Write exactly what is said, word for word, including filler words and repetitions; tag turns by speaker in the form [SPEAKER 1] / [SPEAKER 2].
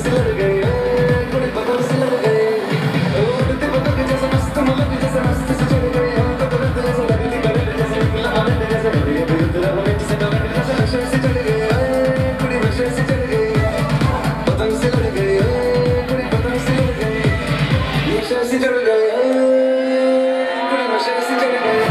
[SPEAKER 1] से लड़ गए, कुड़ी पतंग से लड़ गए, उड़ती पतंग जैसे मस्त मलंग जैसे मस्त से चढ़ गए, हमको तुरंत जैसे लगती करंट जैसे निकला करंट जैसे बढ़िया विरुद्ध रवनित से करंट जैसे नशे से चढ़ गए, कुड़ी नशे से चढ़ गए, पतंग से लड़ गए, कुड़ी पतंग से लड़ गए, नशे से चढ़ गए, कुड़ी नशे से चढ़ गए।